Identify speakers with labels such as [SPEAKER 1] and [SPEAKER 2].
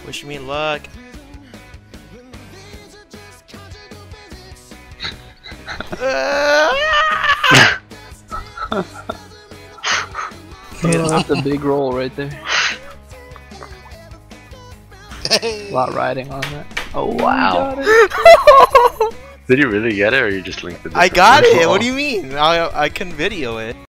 [SPEAKER 1] Wish me luck.
[SPEAKER 2] That's a big roll right there. A lot riding on that. Oh wow.
[SPEAKER 3] Did you really get it, or you just linked it?
[SPEAKER 1] I got it. What do you mean? I can video it.